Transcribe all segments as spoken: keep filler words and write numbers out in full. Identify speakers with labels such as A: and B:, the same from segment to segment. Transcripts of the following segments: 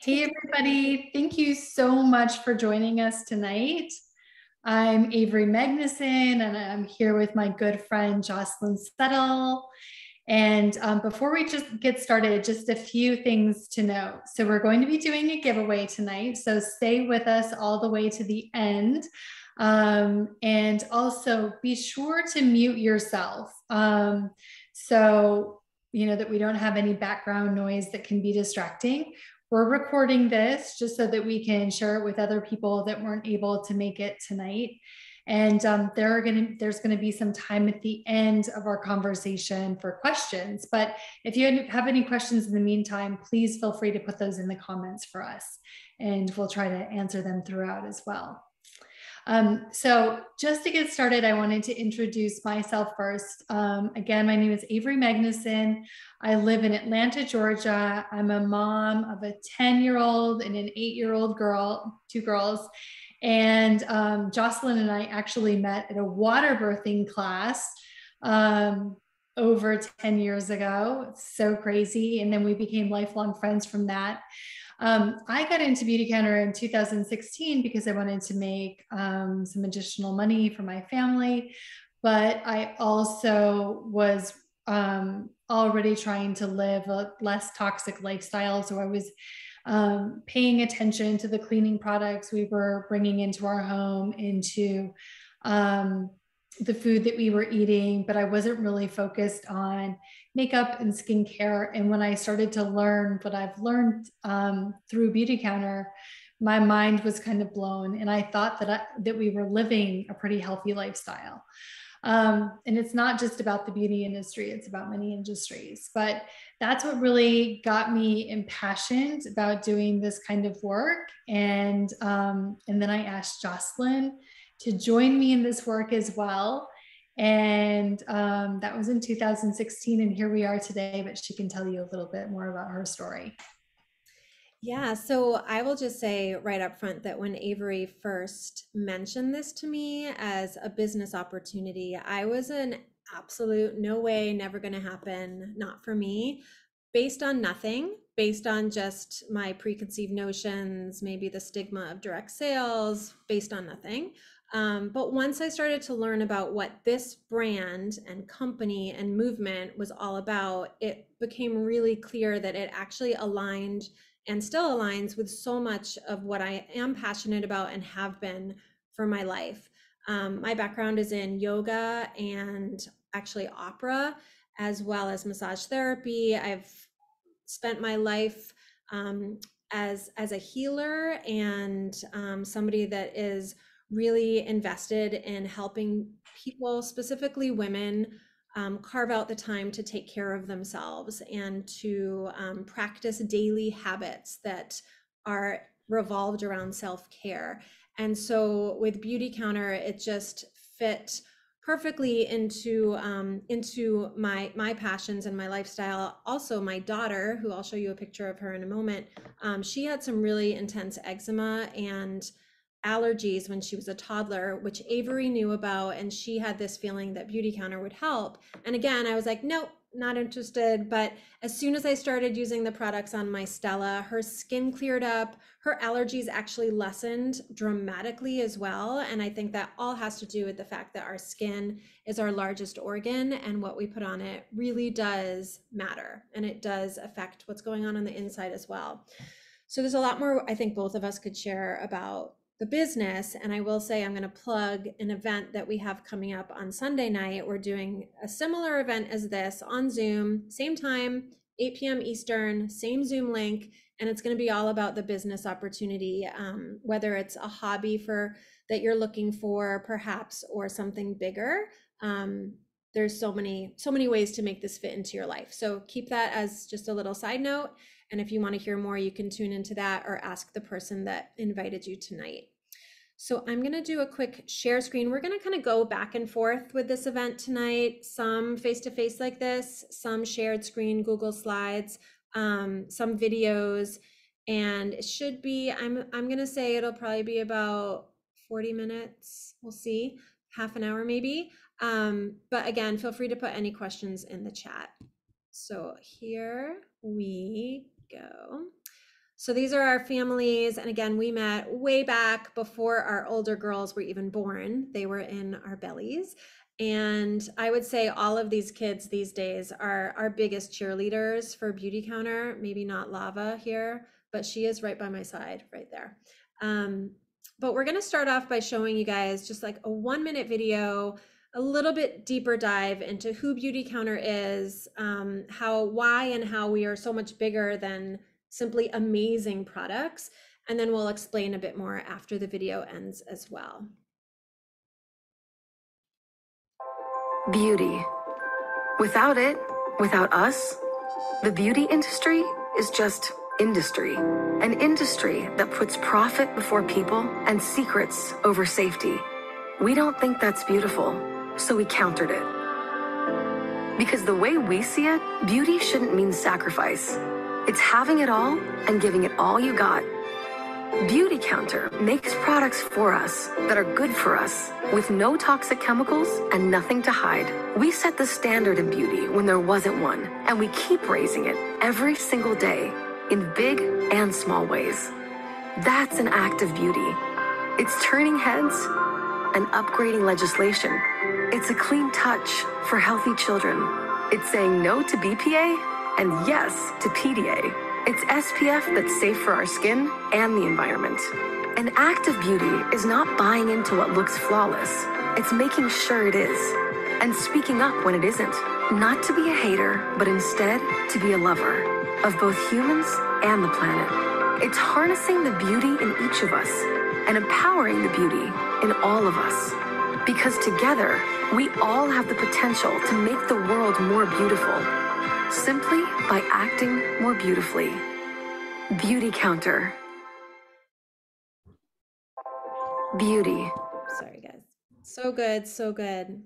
A: Hey everybody, thank you so much for joining us tonight. I'm Averi Magnusen and I'm here with my good friend Jocelyn. And um, before we just get started, just a few things to note. So we're going to be doing a giveaway tonight, so stay with us all the way to the end. Um, and also be sure to mute yourself um, so you know that we don't have any background noise that can be distracting. We're recording this just so that we can share it with other people that weren't able to make it tonight. And um, there are gonna, there's going to be some time at the end of our conversation for questions. But if you have any questions in the meantime, please feel free to put those in the comments for us. And we'll try to answer them throughout as well. Um, so just to get started, I wanted to introduce myself first. Um, again, my name is Averi Magnusen. I live in Atlanta, Georgia. I'm a mom of a ten year old and an eight year old girl, two girls. And um, Jocelyn and I actually met at a water birthing class um, over ten years ago. It's so crazy. And then we became lifelong friends from that. Um, I got into Beautycounter in two thousand sixteen because I wanted to make um, some additional money for my family, but I also was um, already trying to live a less toxic lifestyle. So I was um, paying attention to the cleaning products we were bringing into our home, into um, the food that we were eating, but I wasn't really focused on makeup and skincare. And when I started to learn what I've learned um, through Beautycounter, my mind was kind of blown, and I thought that I, that we were living a pretty healthy lifestyle. Um, and it's not just about the beauty industry; it's about many industries. But that's what really got me impassioned about doing this kind of work. And um, and then I asked Jocelyn to join me in this work as well. And um, that was in two thousand sixteen, and here we are today, but she can tell you a little bit more about her story.
B: Yeah, so I will just say right up front that when Averi first mentioned this to me as a business opportunity, I was an absolute no way, never going to happen, not for me, based on nothing, based on just my preconceived notions, maybe the stigma of direct sales, based on nothing. Um, but once I started to learn about what this brand and company and movement was all about, it became really clear that it actually aligned and still aligns with so much of what I am passionate about and have been for my life. Um, my background is in yoga and actually opera, as well as massage therapy. I've spent my life um, as as a healer and um, somebody that is really invested in helping people, specifically women, um, carve out the time to take care of themselves and to um, practice daily habits that are revolved around self-care. And so with Beautycounter, it just fit perfectly into um, into my my passions and my lifestyle. Also, my daughter, who I'll show you a picture of her in a moment, um, she had some really intense eczema and allergies when she was a toddler, which Averi knew about, and she had this feeling that Beautycounter would help. And again, I was like, nope, not interested. But as soon as I started using the products on my Stella, her skin cleared up, her allergies actually lessened dramatically as well. And I think that all has to do with the fact that our skin is our largest organ, and what we put on it really does matter, and it does affect what's going on on the inside as well. So there's a lot more I think both of us could share about the business. And I will say I'm going to plug an event that we have coming up on Sunday night. We're doing a similar event as this on Zoom, same time, eight p m Eastern, same Zoom link. And it's going to be all about the business opportunity, um, whether it's a hobby for that you're looking for perhaps, or something bigger. Um, there's so many, so many ways to make this fit into your life. So keep that as just a little side note. And if you want to hear more, you can tune into that or ask the person that invited you tonight. So I'm going to do a quick share screen. We're going to kind of go back and forth with this event tonight, some face-to-face like this, some shared screen, Google Slides, um, some videos, and it should be, I'm, I'm going to say it'll probably be about forty minutes. We'll see, half an hour maybe. Um, but again, feel free to put any questions in the chat. So here we go. So these are our families. And again, we met way back before our older girls were even born. They were in our bellies. And I would say all of these kids these days are our biggest cheerleaders for Beautycounter. Maybe not Lava here, but she is right by my side right there. Um, but we're going to start off by showing you guys just like a one minute video, a little bit deeper dive into who Beautycounter is, um, how, why, and how we are so much bigger than simply amazing products. And then we'll explain a bit more after the video ends as well.
C: Beauty. Without it, without us, the beauty industry is just industry. An industry that puts profit before people and secrets over safety. We don't think that's beautiful, so we countered it. Because the way we see it, beauty shouldn't mean sacrifice. It's having it all and giving it all you got. Beautycounter makes products for us that are good for us, with no toxic chemicals and nothing to hide. We set the standard in beauty when there wasn't one, and we keep raising it every single day in big and small ways. That's an act of beauty. It's turning heads and upgrading legislation. It's a clean touch for healthy children. It's saying no to B P A and yes to P D A. It's S P F that's safe for our skin and the environment. An act of beauty is not buying into what looks flawless. It's making sure it is. And speaking up when it isn't. Not to be a hater, but instead to be a lover of both humans and the planet. It's harnessing the beauty in each of us and empowering the beauty in all of us. Because together, we all have the potential to make the world more beautiful. Simply by acting more beautifully. Beautycounter. Beauty.
B: Sorry, guys. So good, so good.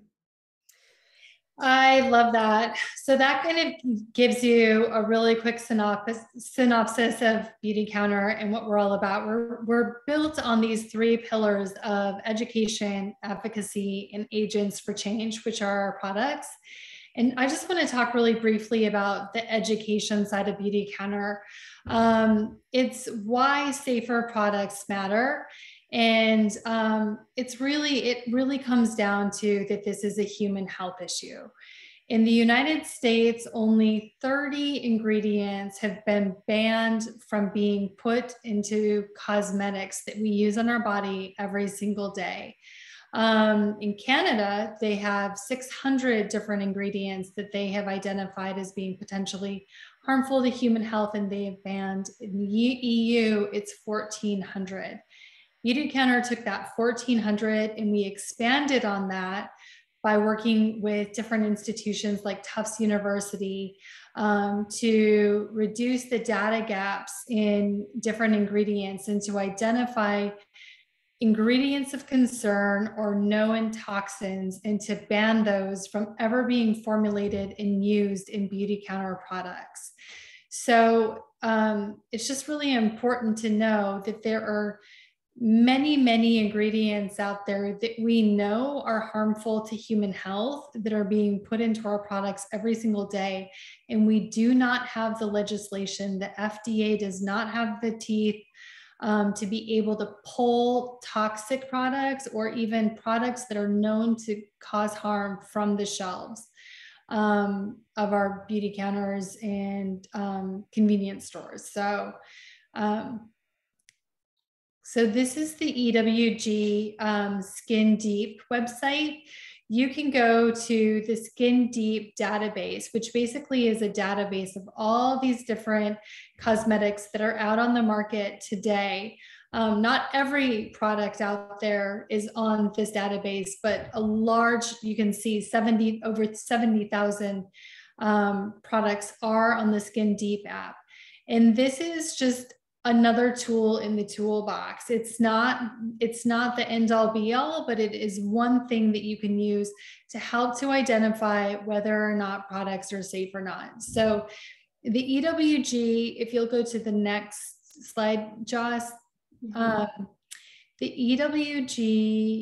A: I love that. So that kind of gives you a really quick synopsis, synopsis of Beautycounter and what we're all about. We're, we're built on these three pillars of education, advocacy, and agents for change, which are our products. And I just want to talk really briefly about the education side of Beautycounter. Um, it's why safer products matter. And um, it's really, it really comes down to that this is a human health issue. In the United States, only thirty ingredients have been banned from being put into cosmetics that we use on our body every single day. Um, in Canada, they have six hundred different ingredients that they have identified as being potentially harmful to human health, and they have banned. In the E U, it's fourteen hundred. Beautycounter took that fourteen hundred and we expanded on that by working with different institutions like Tufts University um, to reduce the data gaps in different ingredients and to identify ingredients of concern or known toxins and to ban those from ever being formulated and used in Beautycounter products. So um, it's just really important to know that there are many, many ingredients out there that we know are harmful to human health that are being put into our products every single day. And we do not have the legislation. The F D A does not have the teeth um, to be able to pull toxic products or even products that are known to cause harm from the shelves um, of our beauty counters and um, convenience stores. So, um, So this is the E W G um, Skin Deep website. You can go to the Skin Deep database, which basically is a database of all these different cosmetics that are out on the market today. Um, not every product out there is on this database, but a large, you can see seventy, over seventy thousand um, products are on the Skin Deep app. And this is just another tool in the toolbox. It's not, it's not the end all be all, but it is one thing that you can use to help to identify whether or not products are safe or not. So the E W G, if you'll go to the next slide, Joss, mm-hmm. um, the E W G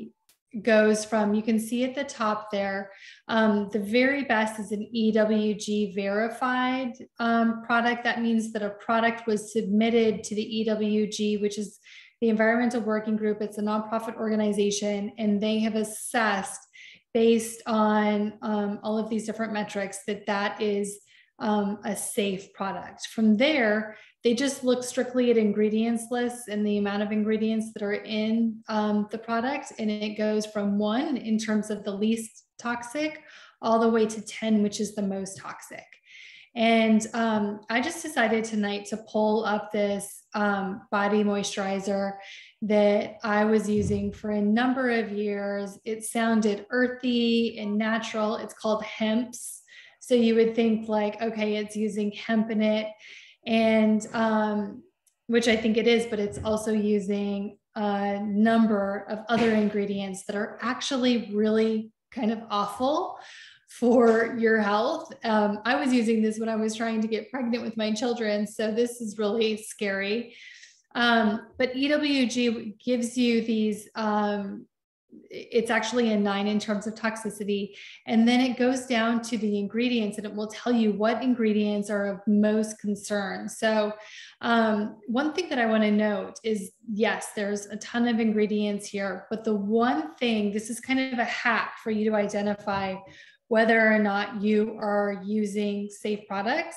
A: goes from, you can see at the top there, um, the very best is an E W G verified um, product. That means that a product was submitted to the E W G, which is the Environmental Working Group. It's a nonprofit organization, and they have assessed based on um, all of these different metrics that that is um, a safe product. From there, they just look strictly at ingredients lists and the amount of ingredients that are in um, the product. And it goes from one in terms of the least toxic all the way to ten, which is the most toxic. And um, I just decided tonight to pull up this um, body moisturizer that I was using for a number of years. It sounded earthy and natural. It's called Hemp's. So you would think like, okay, it's using hemp in it, and um, which I think it is, but it's also using a number of other ingredients that are actually really kind of awful for your health. Um, I was using this when I was trying to get pregnant with my children, so this is really scary. Um, but E W G gives you these, um, it's actually a nine in terms of toxicity. And then it goes down to the ingredients, and it will tell you what ingredients are of most concern. So um, one thing that I want to note is, yes, there's a ton of ingredients here, but the one thing, this is kind of a hack for you to identify whether or not you are using safe products,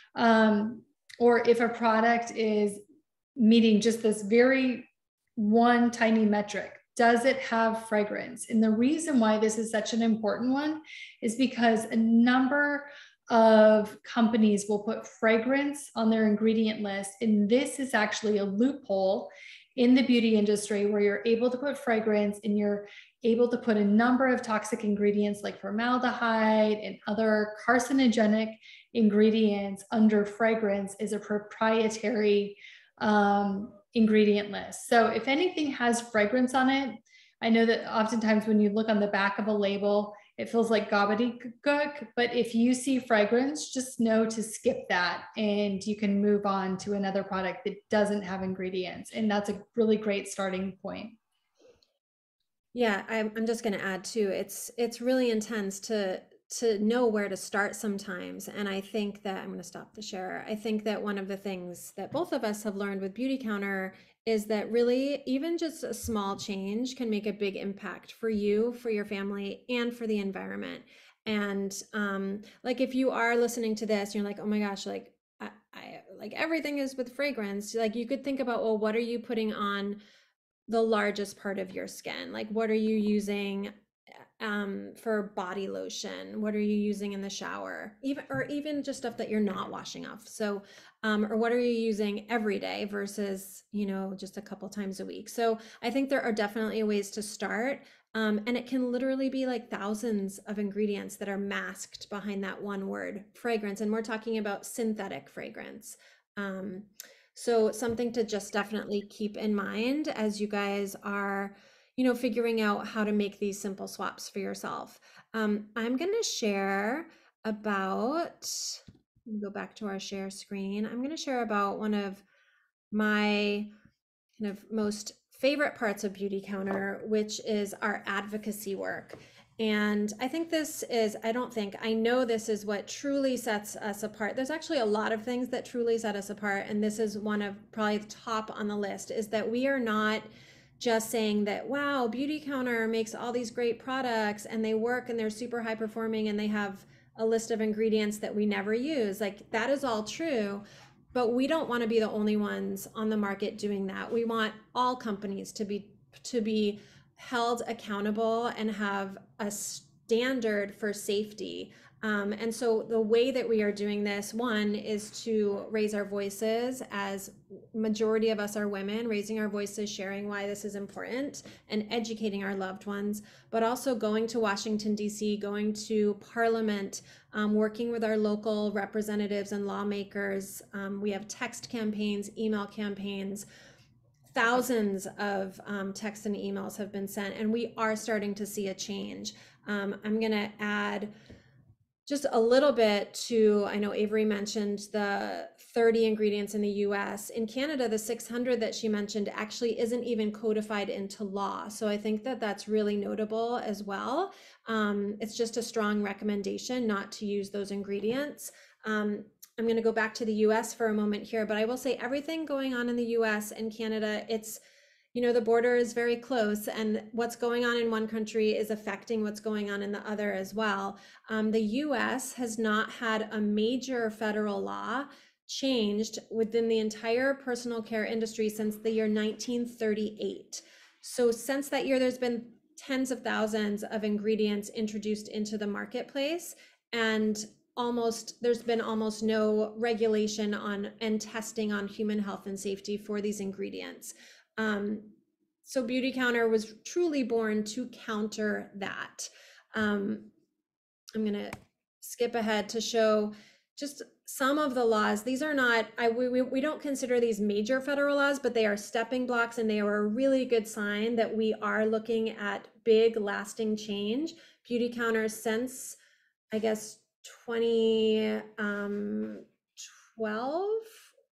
A: um, or if a product is meeting just this very one tiny metric. Does it have fragrance? And the reason why this is such an important one is because a number of companies will put fragrance on their ingredient list. And this is actually a loophole in the beauty industry where you're able to put fragrance and you're able to put a number of toxic ingredients like formaldehyde and other carcinogenic ingredients under fragrance as a proprietary um, ingredient list. So if anything has fragrance on it, I know that oftentimes when you look on the back of a label, it feels like gobbledygook, but if you see fragrance, just know to skip that and you can move on to another product that doesn't have ingredients. And that's a really great starting point.
B: Yeah, I'm, I'm just going to add too, it's, it's really intense to, to know where to start sometimes. And I think that I'm going to stop the share. I think that one of the things that both of us have learned with Beautycounter is that really even just a small change can make a big impact for you, for your family, and for the environment. And um, like if you are listening to this, you're like, oh my gosh, like I, I like everything is with fragrance. Like you could think about, well, what are you putting on the largest part of your skin? Like what are you using um, for body lotion? What are you using in the shower? Even, or even just stuff that you're not washing off. So, um, or what are you using every day versus, you know, just a couple times a week. So I think there are definitely ways to start. Um, and it can literally be like thousands of ingredients that are masked behind that one word, fragrance. And we're talking about synthetic fragrance. Um, so something to just definitely keep in mind as you guys are, you know, figuring out how to make these simple swaps for yourself. Um, I'm going to share about, let me go back to our share screen. I'm going to share about one of my kind of most favorite parts of Beautycounter, which is our advocacy work. And I think this is, I don't think, I know this is what truly sets us apart. There's actually a lot of things that truly set us apart. And this is one of probably the top on the list, is that we are not just saying that, wow, Beautycounter makes all these great products and they work and they're super high performing and they have a list of ingredients that we never use. Like that is all true, but we don't want to be the only ones on the market doing that. We want all companies to be to be held accountable and have a standard for safety. Um, and so the way that we are doing this, one, is to raise our voices, as majority of us are women, raising our voices, sharing why this is important and educating our loved ones, but also going to Washington, D C, going to Parliament, um, working with our local representatives and lawmakers. Um, we have text campaigns, email campaigns. Thousands of um, texts and emails have been sent, and we are starting to see a change. Um, I'm going to add just a little bit to, I know Averi mentioned the thirty ingredients in the U S. In Canada, the six hundred that she mentioned actually isn't even codified into law. So I think that that's really notable as well. Um, it's just a strong recommendation not to use those ingredients. Um, I'm going to go back to the U S for a moment here, but I will say everything going on in the U S and Canada, it's, you know, the border is very close, and what's going on in one country is affecting what's going on in the other as well. Um, the U S has not had a major federal law changed within the entire personal care industry since the year nineteen thirty-eight. So since that year, there's been tens of thousands of ingredients introduced into the marketplace, and almost there's been almost no regulation on and testing on human health and safety for these ingredients. Um, so Beautycounter was truly born to counter that. Um, I'm gonna skip ahead to show just some of the laws. These are not, I, we, we don't consider these major federal laws, but they are stepping blocks, and they are a really good sign that we are looking at big lasting change. Beautycounter since, I guess, twenty twelve,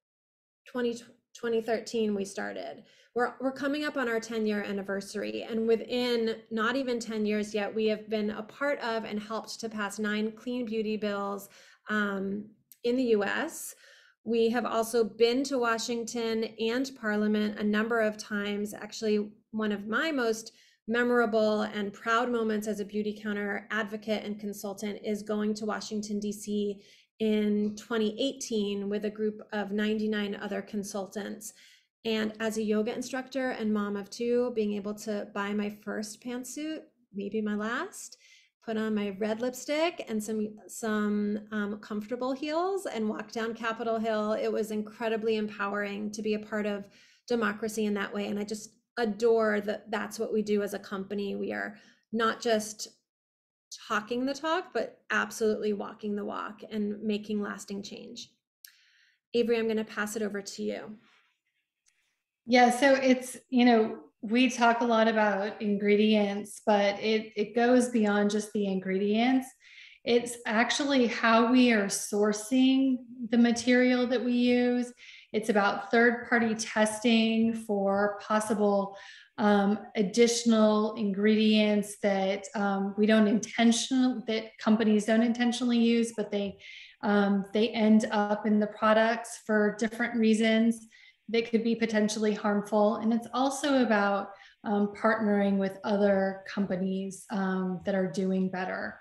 B: twenty thirteen we started. We're, we're coming up on our ten year anniversary, and within not even ten years yet, we have been a part of and helped to pass nine clean beauty bills um, in the U S. We have also been to Washington and Parliament a number of times. Actually, one of my most memorable and proud moments as a Beautycounter advocate and consultant is going to Washington, D C in twenty eighteen with a group of ninety-nine other consultants. And as a yoga instructor and mom of two, being able to buy my first pantsuit, maybe my last, put on my red lipstick and some some um, comfortable heels and walk down Capitol Hill. It was incredibly empowering to be a part of democracy in that way. And I just adore that that's what we do as a company. We are not just talking the talk, but absolutely walking the walk and making lasting change. Averi, I'm going to pass it over to you.
A: Yeah, so it's, you know, we talk a lot about ingredients, but it, it goes beyond just the ingredients. It's actually how we are sourcing the material that we use. It's about third-party testing for possible um, additional ingredients that um, we don't intentionally, that companies don't intentionally use, but they um, they end up in the products for different reasons that could be potentially harmful. And it's also about um, partnering with other companies um, that are doing better.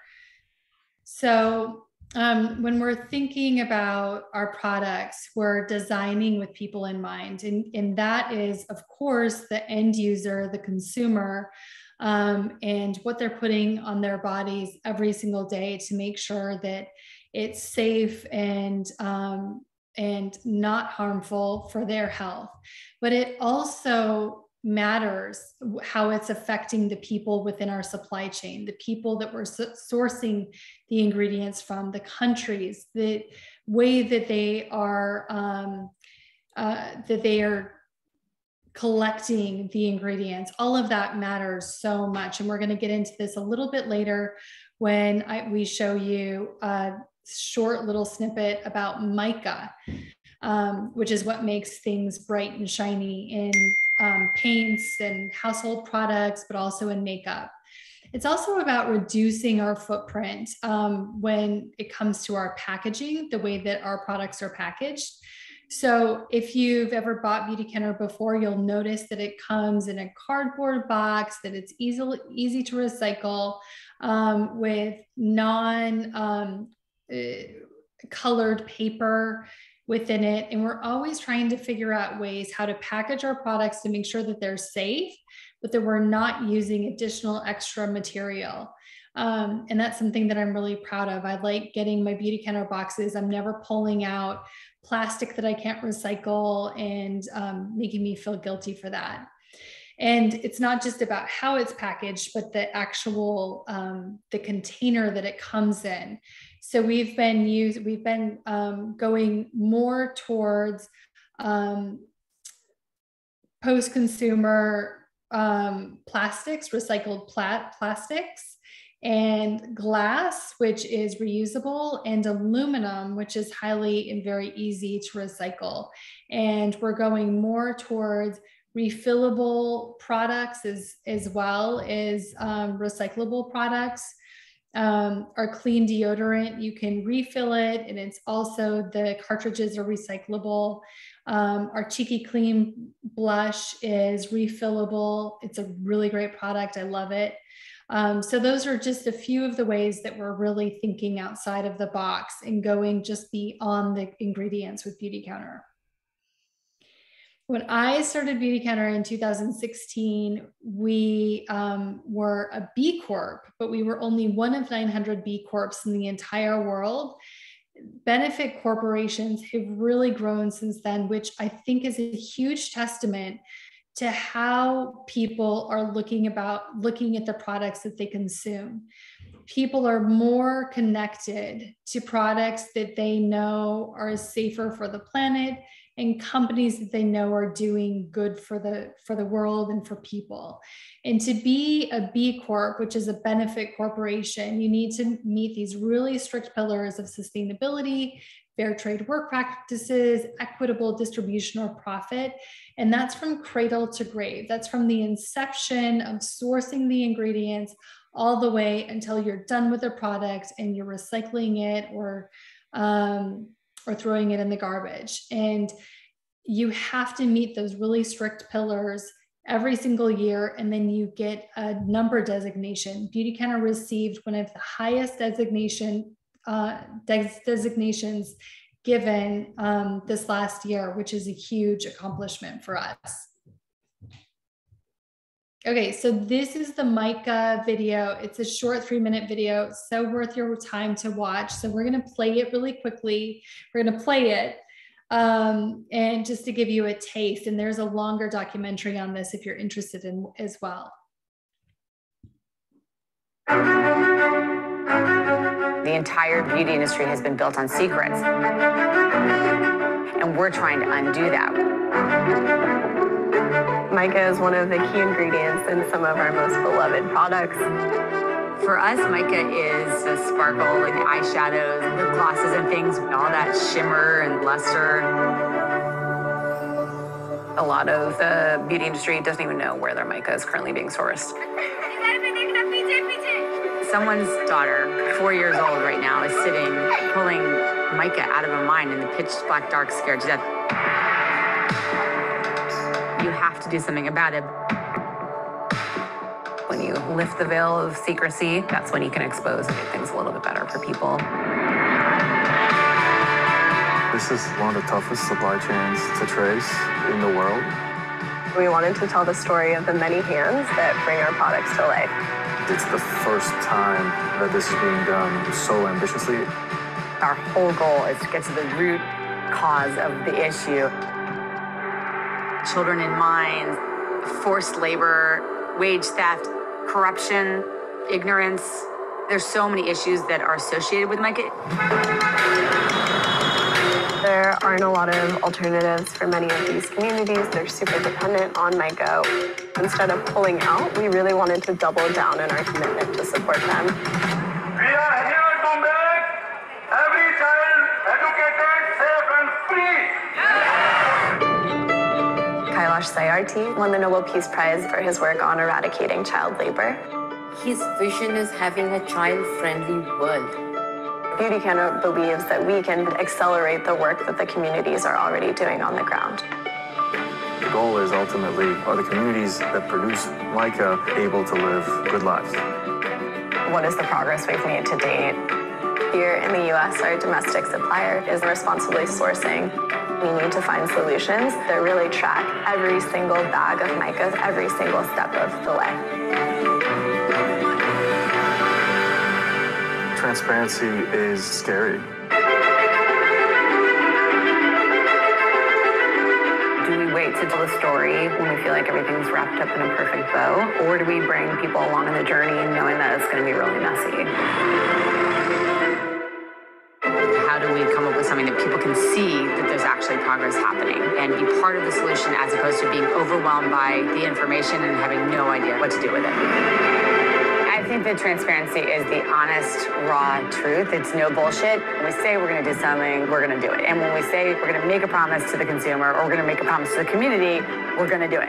A: So um, when we're thinking about our products, we're designing with people in mind. And, and that is, of course, the end user, the consumer, um, and what they're putting on their bodies every single day to make sure that it's safe and um, and not harmful for their health. But it also matters how it's affecting the people within our supply chain, the people that we're sourcing the ingredients from, the countries, the way that they are um, uh, that they are collecting the ingredients. All of that matters so much, and we're going to get into this a little bit later when I, we show you a short little snippet about mica, um, which is what makes things bright and shiny in um, paints and household products, but also in makeup. It's also about reducing our footprint um, when it comes to our packaging, the way that our products are packaged. So if you've ever bought Beautycounter before, you'll notice that it comes in a cardboard box, that it's easy, easy to recycle, um, with non um, uh, colored paper within it. And we're always trying to figure out ways how to package our products to make sure that they're safe, but that we're not using additional extra material. Um, and that's something that I'm really proud of. I like getting my Beautycounter boxes. I'm never pulling out plastic that I can't recycle and um, making me feel guilty for that. And it's not just about how it's packaged, but the actual, um, the container that it comes in. So we've been used, we've been um, going more towards um, post-consumer um, plastics, recycled pla- plastics. and glass, which is reusable, and aluminum, which is highly and very easy to recycle. And we're going more towards refillable products as, as well as um, recyclable products. Um, our clean deodorant, you can refill it, and it's also, the cartridges are recyclable. Um, our Cheeky Clean blush is refillable. It's a really great product. I love it. Um, so those are just a few of the ways that we're really thinking outside of the box and going just beyond the ingredients with Beautycounter. When I started Beautycounter in two thousand sixteen, we um, were a B Corp, but we were only one of nine hundred B Corps in the entire world. Benefit corporations have really grown since then, which I think is a huge testament to how people are looking about looking at the products that they consume. People are more connected to products that they know are safer for the planet, and companies that they know are doing good for the for the world and for people. And to be a B Corp, which is a benefit corporation, you need to meet these really strict pillars of sustainability, fair trade work practices, equitable distribution or profit. And that's from cradle to grave. That's from the inception of sourcing the ingredients all the way until you're done with the product and you're recycling it or um, or throwing it in the garbage. And you have to meet those really strict pillars every single year, and then you get a number designation. Beautycounter received one of the highest designation uh, des designations given um, this last year, which is a huge accomplishment for us. Okay, so this is the mica video. It's a short three minute video, so worth your time to watch. So we're gonna play it really quickly. We're gonna play it um, and just to give you a taste. And there's a longer documentary on this if you're interested in as well.
D: The entire beauty industry has been built on secrets, and we're trying to undo that.
E: Mica is one of the key ingredients in some of our most beloved products.
D: For us, mica is the sparkle and the eyeshadows, lip glosses and things, all that shimmer and luster.
E: A lot of the beauty industry doesn't even know where their mica is currently being sourced.
D: Someone's daughter, four years old right now, is sitting, pulling mica out of a mine in the pitch black dark, scared to death. You have to do something about it.
E: When you lift the veil of secrecy, that's when you can expose and make things a little bit better for people.
F: This is one of the toughest supply chains to trace in the world.
E: We wanted to tell the story of the many hands that bring our products to life.
F: It's the first time that this is being done so ambitiously.
D: Our whole goal is to get to the root cause of the issue. Children in mines, forced labor, wage theft, corruption, ignorance. There's so many issues that are associated with mica.
E: There aren't a lot of alternatives for many of these communities. They're super dependent on mica. Instead of pulling out, we really wanted to double down in our commitment to support them.
G: We are here to make every child educated, safe, and free.
E: Kailash Sayarthi won the Nobel Peace Prize for his work on eradicating child labor.
H: His vision is having a child-friendly world.
E: Beautycounter believes that we can accelerate the work that the communities are already doing on the ground.
F: The goal is ultimately, are the communities that produce mica able to live good lives?
E: What is the progress we've made to date? Here in the U S, our domestic supplier is responsibly sourcing. We need to find solutions that really track every single bag of mica every single step of the way.
F: Transparency is scary.
E: Do we wait to tell the story when we feel like everything's wrapped up in a perfect bow? Or do we bring people along on the journey knowing that it's going to be really messy?
D: How do we come up with something that people can see that there's actually progress happening and be part of the solution as opposed to being overwhelmed by the information and having no idea what to do with it?
H: I
D: think that transparency is the honest, raw truth. It's no bullshit. When we say we're going to do something, we're going to do it. And when we say we're going to make a promise to the consumer or we're going to make a promise to the community, we're going to do it.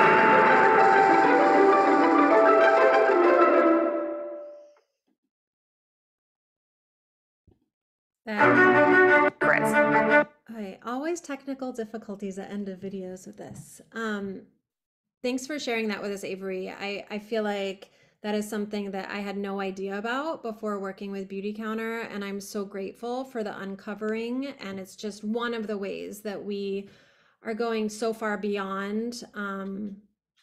B: Um,
D: Brits.
B: okay, always technical difficulties at end of videos with this. Um, thanks for sharing that with us, Averi. I, I feel like that is something that I had no idea about before working with Beautycounter, and I'm so grateful for the uncovering. And it's just one of the ways that we are going so far beyond um,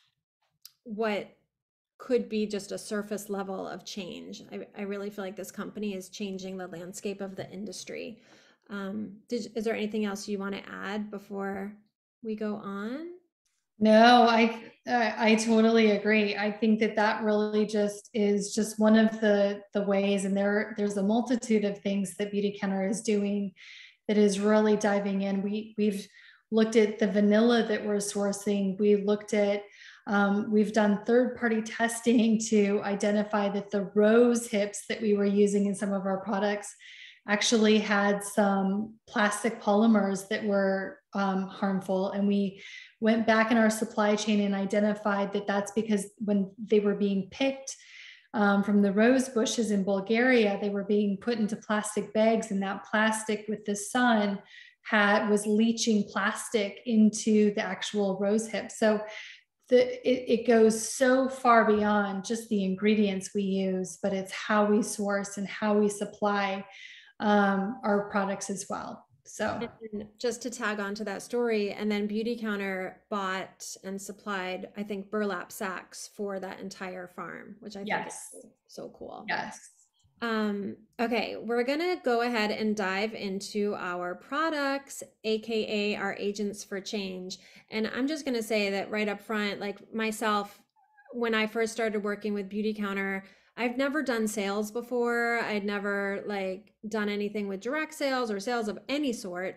B: what could be just a surface level of change. I, I really feel like this company is changing the landscape of the industry. Um, did, is there anything else you want to add before we go on?
A: No, I, I I totally agree. I think that that really just is just one of the the ways, and there there's a multitude of things that Beautycounter is doing that is really diving in. We we've looked at the vanilla that we're sourcing. We looked at um, we've done third-party testing to identify that the rose hips that we were using in some of our products actually had some plastic polymers that were um, harmful, and we went back in our supply chain and identified that that's because when they were being picked um, from the rose bushes in Bulgaria, they were being put into plastic bags, and that plastic with the sun had was leaching plastic into the actual rose hip. So the, it, it goes so far beyond just the ingredients we use, but it's how we source and how we supply um, our products as well. So
B: and just to tag on to that story, and then Beautycounter bought and supplied, I think, burlap sacks for that entire farm, which I
A: yes.
B: think is so cool.
A: Yes.
B: Um, okay, we're gonna go ahead and dive into our products, aka our agents for change. And I'm just gonna say that right up front, like myself, when I first started working with Beautycounter, I've never done sales before. I'd never like done anything with direct sales or sales of any sort.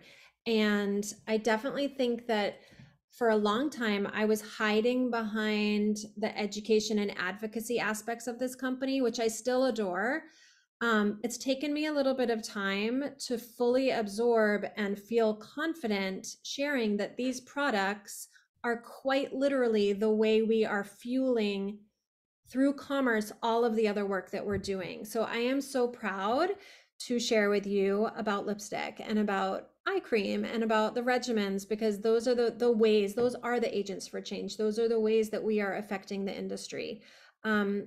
B: And I definitely think that for a long time, I was hiding behind the education and advocacy aspects of this company, which I still adore. Um, it's taken me a little bit of time to fully absorb and feel confident sharing that these products are quite literally the way we are fueling through commerce all of the other work that we're doing. So I am so proud to share with you about lipstick and about eye cream and about the regimens, because those are the, the ways, those are the agents for change. Those are the ways that we are affecting the industry. Um,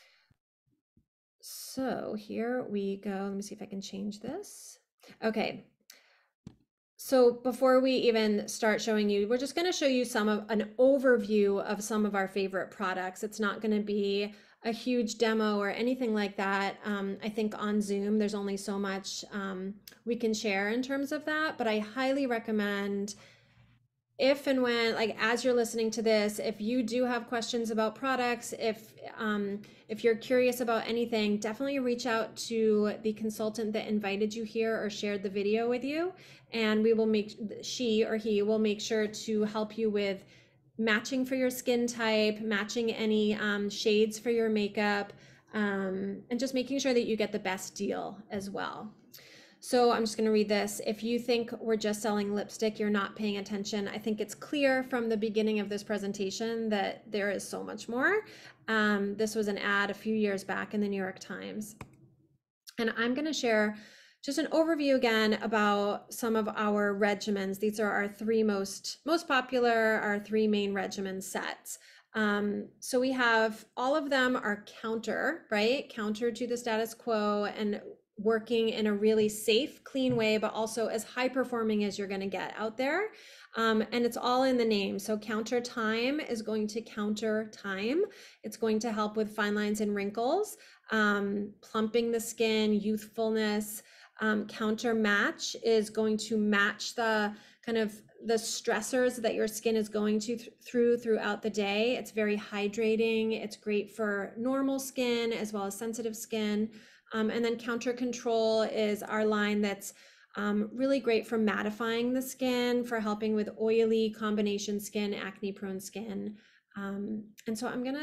B: So here we go. Let me see if I can change this. Okay. So before we even start showing you, we're just going to show you some of an overview of some of our favorite products. It's not going to be a huge demo or anything like that. Um, I think on Zoom, there's only so much um, we can share in terms of that, but I highly recommend if and when, like, as you're listening to this, if you do have questions about products, if um, if you're curious about anything, definitely reach out to the consultant that invited you here or shared the video with you, and we will make, she or he will make sure to help you with matching for your skin type, matching any um, shades for your makeup, um, and just making sure that you get the best deal as well. So I'm just going to read this. If you think we're just selling lipstick, you're not paying attention. I think it's clear from the beginning of this presentation that there is so much more. Um, this was an ad a few years back in the New York Times. And I'm going to share just an overview again about some of our regimens. These are our three most, most popular, our three main regimen sets. Um, so we have, all of them are counter, right? Counter to the status quo and working in a really safe, clean way, but also as high performing as you're going to get out there. Um, and it's all in the name. So Counter Time is going to counter time. It's going to help with fine lines and wrinkles, um, plumping the skin, youthfulness. Um, Counter Match is going to match the kind of the stressors that your skin is going to th through throughout the day. It's very hydrating. It's great for normal skin as well as sensitive skin. Um, and then Counter Control is our line that's um, really great for mattifying the skin, for helping with oily combination skin, acne prone skin. Um, and so I'm gonna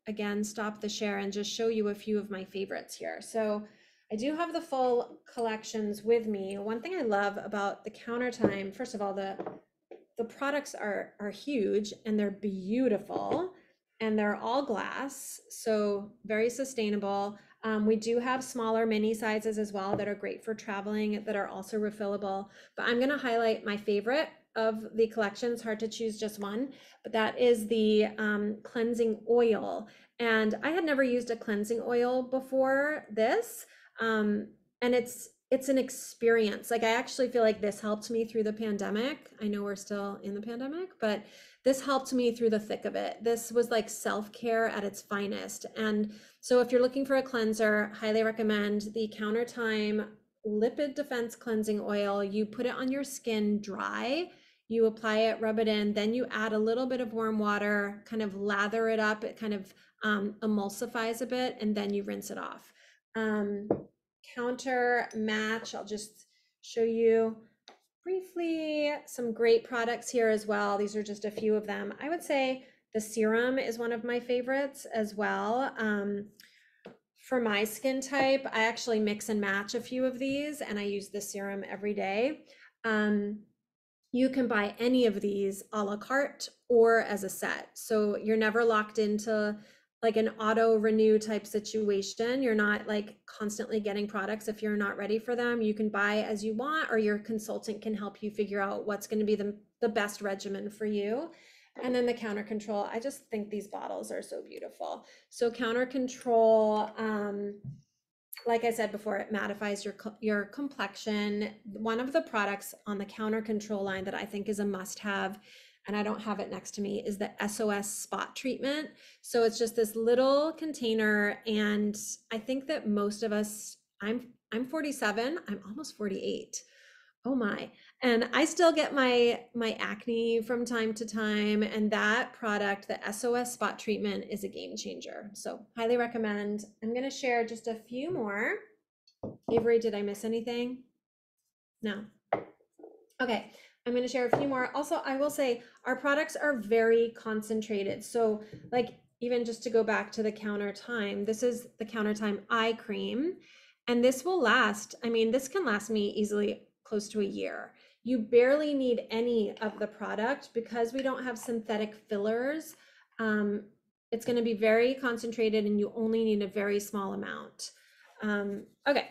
B: again, stop the share and just show you a few of my favorites here. So I do have the full collections with me. One thing I love about the Counter Time, first of all, the the products are are huge and they're beautiful and they're all glass, so very sustainable. Um, we do have smaller mini sizes as well that are great for traveling, that are also refillable. But I'm going to highlight my favorite of the collections. Hard to choose just one, but that is the um, cleansing oil. And I had never used a cleansing oil before this, um, and it's it's an experience. Like, I actually feel like this helped me through the pandemic. I know we're still in the pandemic, but this helped me through the thick of it. This was like self-care at its finest. And so if you're looking for a cleanser, highly recommend the Counter Time Lipid Defense Cleansing Oil. You put it on your skin dry, you apply it, rub it in, then you add a little bit of warm water, kind of lather it up. It kind of um, emulsifies a bit, and then you rinse it off. Um, Counter Match, I'll just show you briefly some great products here as well. These are just a few of them. I would say the serum is one of my favorites as well. Um, for my skin type, I actually mix and match a few of these, and I use the serum every day. Um, you can buy any of these a la carte or as a set. So you're never locked into like an auto renew type situation. You're not like constantly getting products. If you're not ready for them, you can buy as you want, or your consultant can help you figure out what's going to be the, the best regimen for you. And then the Counter Control, I just think these bottles are so beautiful. So Counter Control, um, like I said before, it mattifies your, your complexion. One of the products on the Counter Control line that I think is a must-have, and I don't have it next to me, is the S O S spot treatment. So it's just this little container, and I think that most of us, I'm I'm forty-seven, I'm almost forty-eight. Oh my. And I still get my my acne from time to time, and that product, the S O S spot treatment, is a game changer. So highly recommend. I'm going to share just a few more. Averi, did I miss anything? No. Okay. I'm going to share a few more. Also, I will say our products are very concentrated. So like, even just to go back to the Counter Time, this is the Counter Time eye cream, and this will last. I mean, this can last me easily close to a year. You barely need any of the product because we don't have synthetic fillers. Um, it's going to be very concentrated, and you only need a very small amount. Um, okay.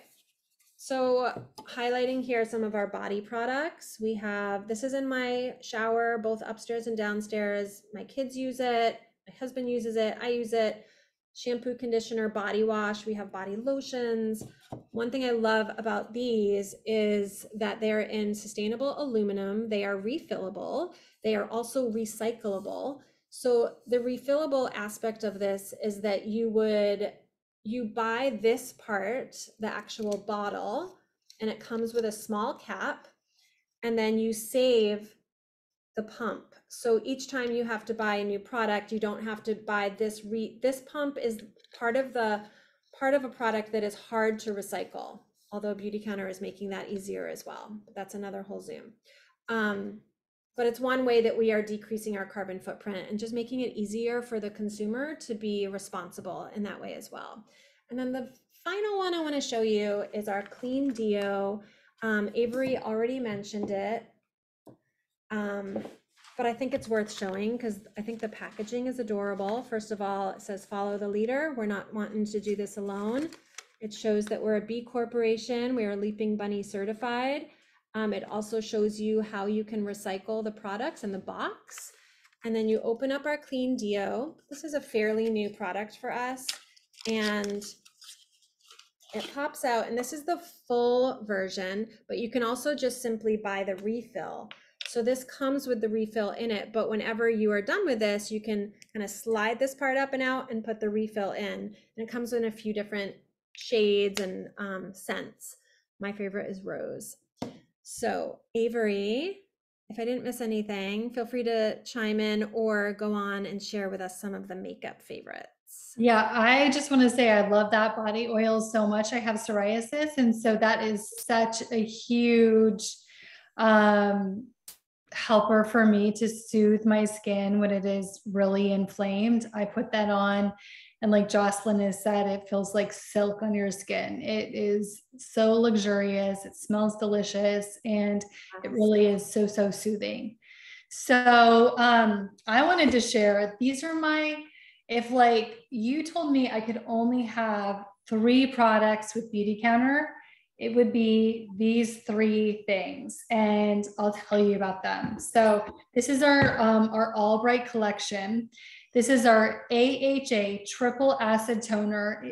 B: So highlighting here some of our body products. We have, this is in my shower, both upstairs and downstairs. My kids use it. My husband uses it. I use it. Shampoo, conditioner, body wash. We have body lotions. One thing I love about these is that they're in sustainable aluminum. They are refillable. They are also recyclable. So the refillable aspect of this is that you would you buy this part, the actual bottle, and it comes with a small cap, and then you save the pump. So each time you have to buy a new product, you don't have to buy this re this pump is part of the part of a product that is hard to recycle, although Beautycounter is making that easier as well. But that's another whole Zoom. Um, but it's one way that we are decreasing our carbon footprint and just making it easier for the consumer to be responsible in that way as well. And then the final one I want to show you is our Clean Deo. Um, Averi already mentioned it, um, but I think it's worth showing because I think the packaging is adorable. First of all, it says follow the leader. We're not wanting to do this alone. It shows that we're a B Corporation. We are Leaping Bunny certified. Um, it also shows you how you can recycle the products in the box. And then you open up our Clean Deo. This is a fairly new product for us. And it pops out, and this is the full version, but you can also just simply buy the refill. So this comes with the refill in it, but whenever you are done with this, you can kind of slide this part up and out and put the refill in. And it comes in a few different shades and um, scents. My favorite is rose. So Averi, if I didn't miss anything, feel free to chime in or go on and share with us some of the makeup favorites.
A: Yeah, I just want to say I love that body oil so much. I have psoriasis, and so that is such a huge um, helper for me to soothe my skin when it is really inflamed. I put that on, and like Jocelyn has said, it feels like silk on your skin. It is so luxurious. It smells delicious, and it really is so, so soothing. So um, I wanted to share, these are my, if like you told me I could only have three products with Beautycounter, it would be these three things, and I'll tell you about them. So this is our, um, our All Bright collection. This is our A H A triple acid toner.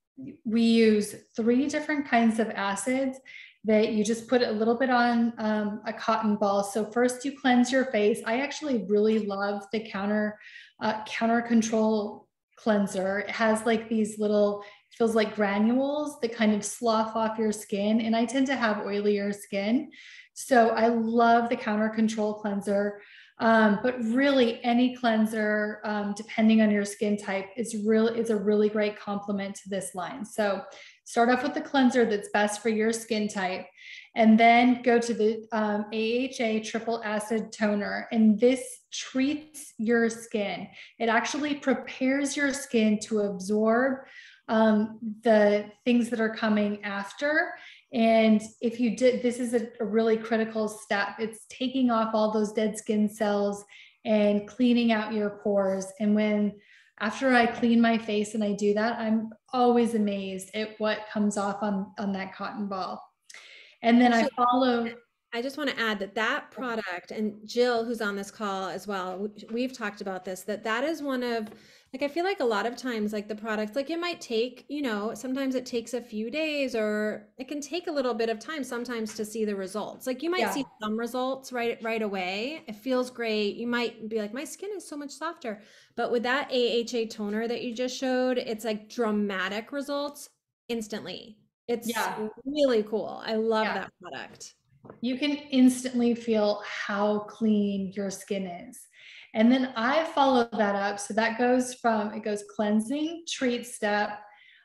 A: We use three different kinds of acids that you just put a little bit on um, a cotton ball. So first you cleanse your face. I actually really love the counter, uh, counter control cleanser. It has like these little, feels like granules that kind of slough off your skin. And I tend to have oilier skin. So I love the counter control cleanser. Um, but really any cleanser, um, depending on your skin type, is really, is a really great complement to this line. So start off with the cleanser that's best for your skin type, and then go to the um, A H A triple acid toner. And this treats your skin. It actually prepares your skin to absorb um, the things that are coming after. And if you did, this is a, a really critical step. It's taking off all those dead skin cells and cleaning out your pores. And when, after I clean my face and I do that, I'm always amazed at what comes off on, on that cotton ball. And then I follow.
B: I just want to add that that product, and Jill, who's on this call as well, we've talked about this, that that is one of, like, I feel like a lot of times, like the products, like it might take, you know, sometimes it takes a few days, or it can take a little bit of time sometimes to see the results. Like you might yeah. see some results right, right away. It feels great. You might be like, my skin is so much softer. But with that A H A toner that you just showed, it's like dramatic results instantly. It's yeah. really cool. I love yeah. that product.
A: You can instantly feel how clean your skin is. And then I follow that up. So that goes from, it goes cleansing, treat step,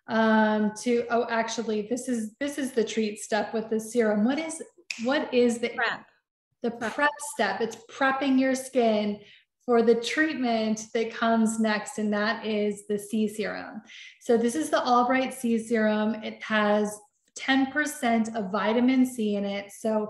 A: um, to, oh, actually this is, this is the treat step with the serum. What is, what is the
B: prep?
A: The prep, prep step? It's prepping your skin for the treatment that comes next. And that is the C serum. So this is the All Bright C serum. It has ten percent of vitamin C in it. So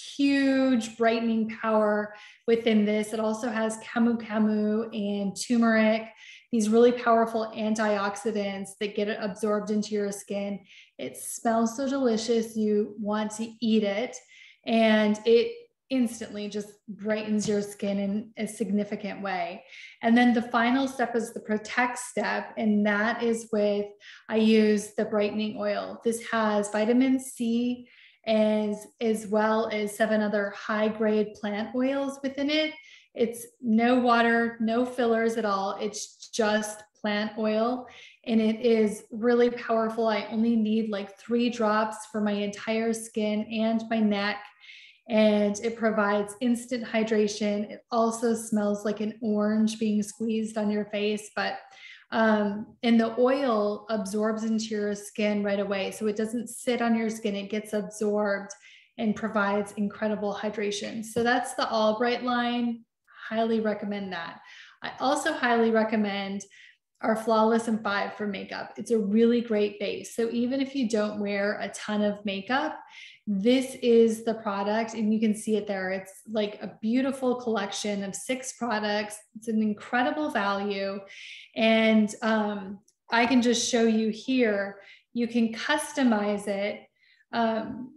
A: huge brightening power within this. It also has camu camu and turmeric, these really powerful antioxidants that get absorbed into your skin. It smells so delicious. You want to eat it, and it instantly just brightens your skin in a significant way. And then the final step is the protect step. And that is with, I use the brightening oil. This has vitamin C as, as well as seven other high grade plant oils within it. It's no water, no fillers at all. It's just plant oil. And it is really powerful. I only need like three drops for my entire skin and my neck. And it provides instant hydration. It also smells like an orange being squeezed on your face, but um, and the oil absorbs into your skin right away. So it doesn't sit on your skin, it gets absorbed and provides incredible hydration. So that's the All Bright line. Highly recommend that. I also highly recommend our Flawless in five for makeup. It's a really great base. So even if you don't wear a ton of makeup, this is the product, and you can see it there. It's like a beautiful collection of six products. It's an incredible value. And um, I can just show you here, you can customize it. Um,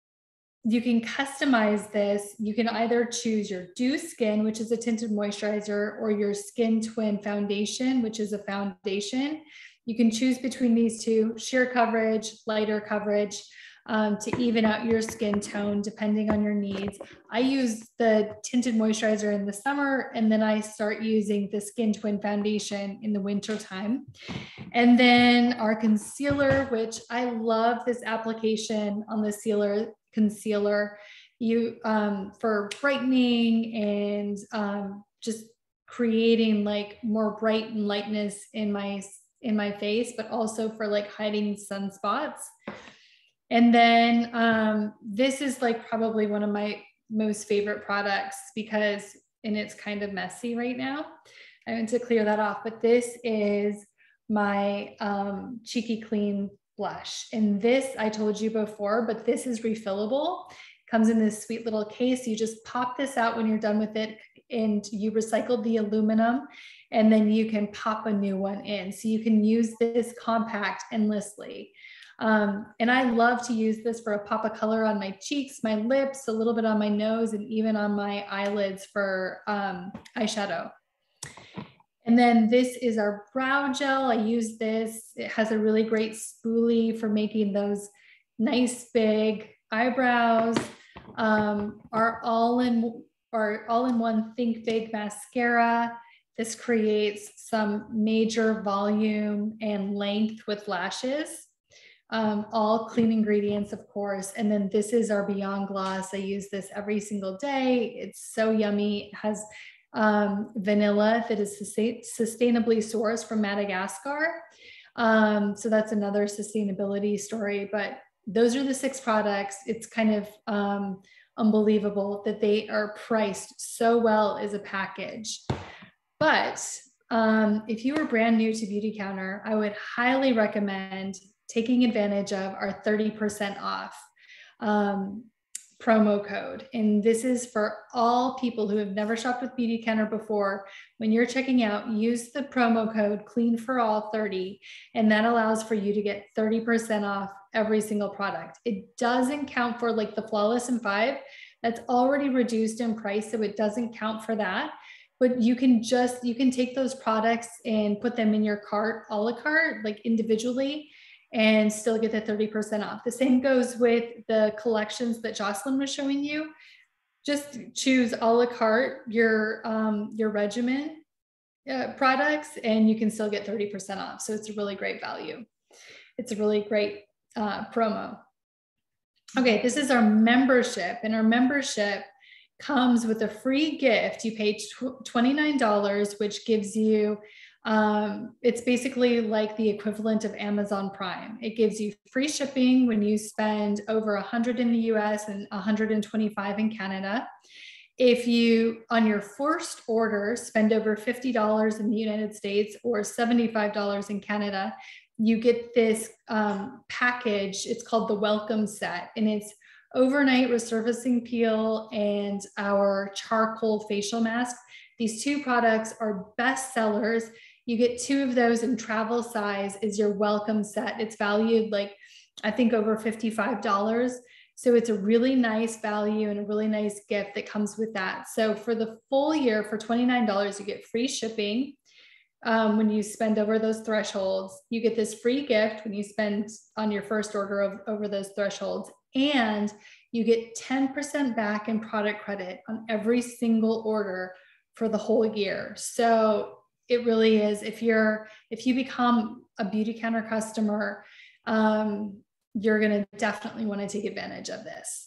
A: You can customize this. You can either choose your Dew Skin, which is a tinted moisturizer, or your Skin Twin Foundation, which is a foundation. You can choose between these two: sheer coverage, lighter coverage, um, to even out your skin tone depending on your needs. I use the tinted moisturizer in the summer, and then I start using the Skin Twin Foundation in the winter time. And then our concealer, which I love this application on the sealer. Concealer, you um, for brightening and um, just creating like more bright and lightness in my in my face, but also for like hiding sunspots. And then um, this is like probably one of my most favorite products because, and it's kind of messy right now. I want to clear that off, but this is my um, Cheeky Clean blush. And this, I told you before, but this is refillable. Comes in this sweet little case. You just pop this out when you're done with it, and you recycle the aluminum, and then you can pop a new one in. So you can use this compact endlessly. Um, and I love to use this for a pop of color on my cheeks, my lips, a little bit on my nose, and even on my eyelids for um, eyeshadow. And then this is our brow gel. I use this. It has a really great spoolie for making those nice big eyebrows. Um, our all-in our all-in-one Think Big mascara. This creates some major volume and length with lashes. Um, all clean ingredients, of course. And then this is our Beyond Gloss. I use this every single day. It's so yummy. It has um, vanilla that is sustain sustainably sourced from Madagascar. Um, so that's another sustainability story, but those are the six products. It's kind of um, unbelievable that they are priced so well as a package. But um, if you are brand new to Beautycounter, I would highly recommend taking advantage of our thirty percent off um, promo code. And this is for all people who have never shopped with Beautycounter before. When you're checking out, use the promo code clean for all thirty, and that allows for you to get thirty percent off every single product. It doesn't count for like the Flawless and Five. That's already reduced in price, so it doesn't count for that. But you can just, you can take those products and put them in your cart a la carte, like individually, and still get the thirty percent off. The same goes with the collections that Jocelyn was showing you. Just choose a la carte your, um, your regimen uh, products, and you can still get thirty percent off. So it's a really great value. It's a really great uh, promo. Okay, this is our membership, and our membership comes with a free gift. You pay twenty-nine dollars, which gives you, um, it's basically like the equivalent of Amazon Prime. It gives you free shipping when you spend over one hundred in the U S and one hundred twenty-five in Canada. If you, on your first order, spend over fifty dollars in the United States or seventy-five dollars in Canada, you get this um, package. It's called the Welcome Set, and it's overnight resurfacing peel and our charcoal facial mask. These two products are best sellers. You get two of those in travel size as your welcome set. It's valued like, I think over fifty-five dollars. So it's a really nice value and a really nice gift that comes with that. So for the full year, for twenty-nine dollars, you get free shipping. Um, when you spend over those thresholds, you get this free gift when you spend on your first order of over those thresholds, and you get ten percent back in product credit on every single order for the whole year. So it really is, if you're, if you become a Beautycounter customer, um, you're going to definitely want to take advantage of this.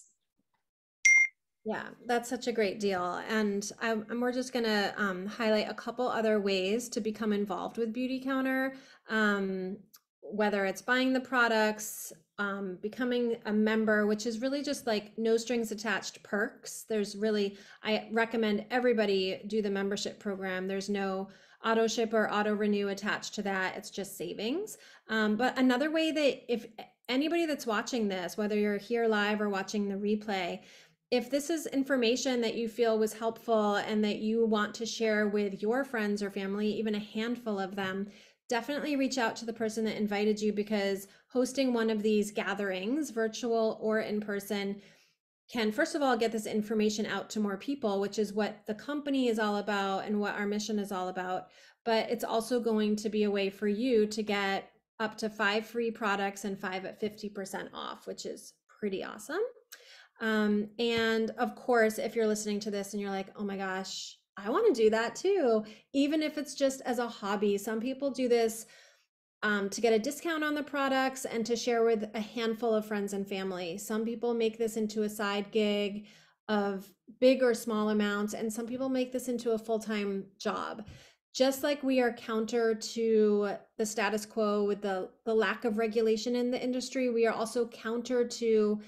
B: Yeah, that's such a great deal. And I, and we're just going to um, highlight a couple other ways to become involved with Beautycounter, um, whether it's buying the products, um, becoming a member, which is really just like no strings attached perks. There's really, I recommend everybody do the membership program. There's no auto ship or auto renew attached to that. It's just savings. Um, but another way that if anybody that's watching this, whether you're here live or watching the replay, if this is information that you feel was helpful and that you want to share with your friends or family, even a handful of them, definitely reach out to the person that invited you, because hosting one of these gatherings, virtual or in person, can first of all get this information out to more people, which is what the company is all about and what our mission is all about. But it's also going to be a way for you to get up to five free products and five at fifty percent off, which is pretty awesome. Um, and of course, if you're listening to this and you're like, oh my gosh, I want to do that too, even if it's just as a hobby. Some people do this um, to get a discount on the products and to share with a handful of friends and family. Some people make this into a side gig of big or small amounts, and some people make this into a full-time job. Just like we are counter to the status quo with the, the lack of regulation in the industry, we are also counter to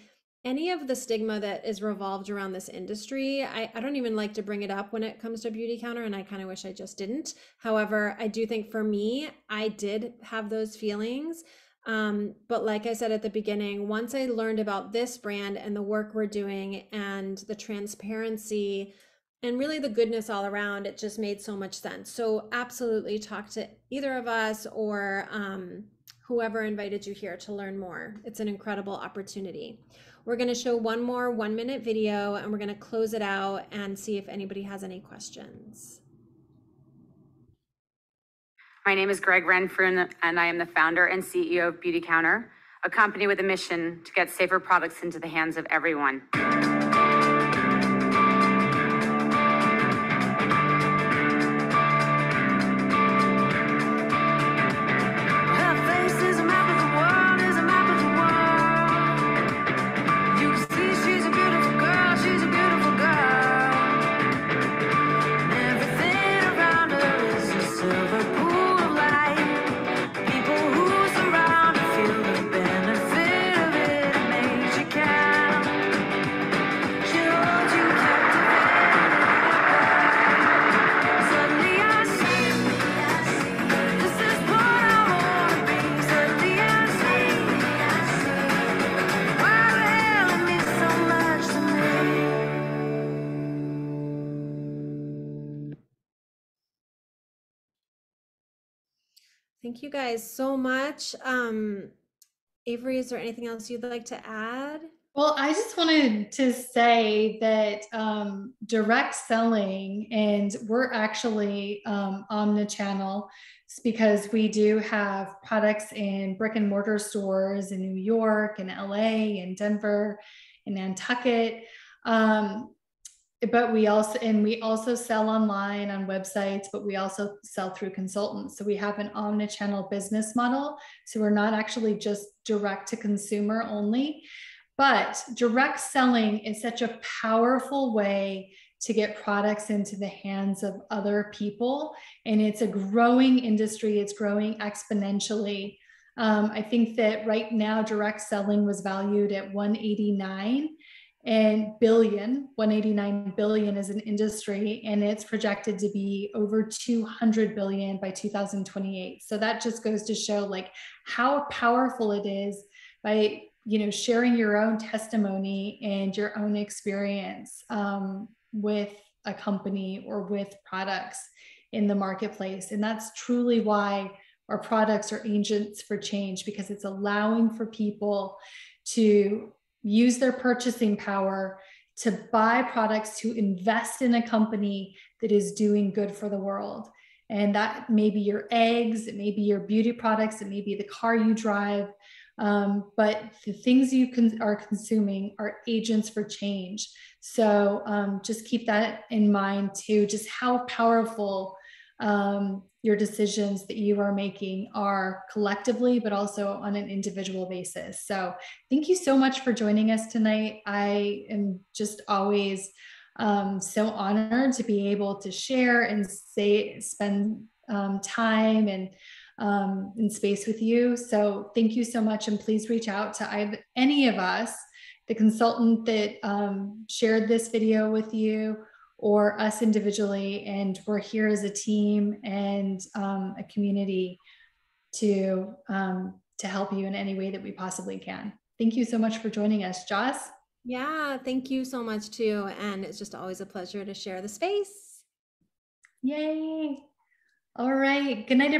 B: any of the stigma that is revolved around this industry, I, I don't even like to bring it up when it comes to Beautycounter, and I kind of wish I just didn't. However, I do think for me, I did have those feelings. Um, but like I said at the beginning, once I learned about this brand and the work we're doing and the transparency and really the goodness all around, it just made so much sense. So absolutely talk to either of us or um, whoever invited you here to learn more. It's an incredible opportunity. We're going to show one more one minute video and we're going to close it out and see if anybody has any questions.
D: My name is Greg Renfrew, and I am the founder and C E O of Beautycounter, a company with a mission to get safer products into the hands of everyone.
B: Thank you guys so much. Um, Averi, is there anything else you'd like to add?
A: Well, I just wanted to say that um, direct selling, and we're actually um, omnichannel because we do have products in brick and mortar stores in New York and L A and Denver and Nantucket. Um, but we also, and we also sell online on websites, but we also sell through consultants. So we have an omnichannel business model. So we're not actually just direct to consumer only, but direct selling is such a powerful way to get products into the hands of other people. And it's a growing industry. It's growing exponentially. Um, I think that right now direct selling was valued at one eighty-nine and billion, one eighty-nine billion is an industry, and it's projected to be over two hundred billion by two thousand twenty-eight. So that just goes to show like how powerful it is by, you know, sharing your own testimony and your own experience um, with a company or with products in the marketplace. And that's truly why our products are agents for change, because it's allowing for people to use their purchasing power to buy products, to invest in a company that is doing good for the world. And that may be your eggs, it may be your beauty products, it may be the car you drive, um, but the things you can, are consuming are agents for change. So um, just keep that in mind too, just how powerful um, your decisions that you are making are collectively, but also on an individual basis. So thank you so much for joining us tonight. I am just always um, so honored to be able to share and say, spend um, time and um, in space with you. So thank you so much. And please reach out to either, any of us, the consultant that um, shared this video with you, or us individually, and we're here as a team and um, a community to, um, to help you in any way that we possibly can. Thank you so much for joining us, Joss.
B: Yeah, thank you so much too. And it's just always a pleasure to share the space.
A: Yay. All right, good night, everyone.